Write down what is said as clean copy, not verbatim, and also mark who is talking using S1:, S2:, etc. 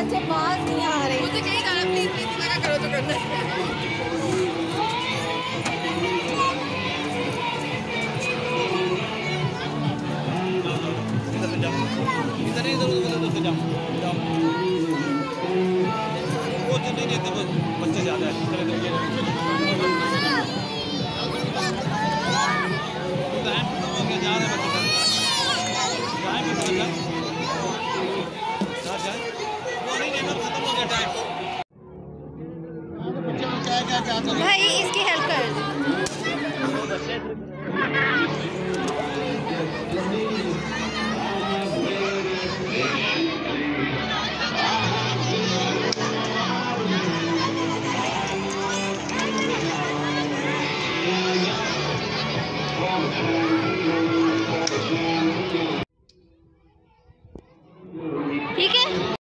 S1: बच्चे बाज नहीं आ रहे।
S2: मुझे कहीं गाना प्लीज प्लीज लगा करो तो करना
S3: इधर इधर जाओ वो तो नहीं देते बच्चे ज़्यादा है टाइम खत्म हो गया जा रहे बच्चे टाइम वो नहीं देना खत्म हो गया टाइम
S1: भाई इसकी हेल्प कर दो।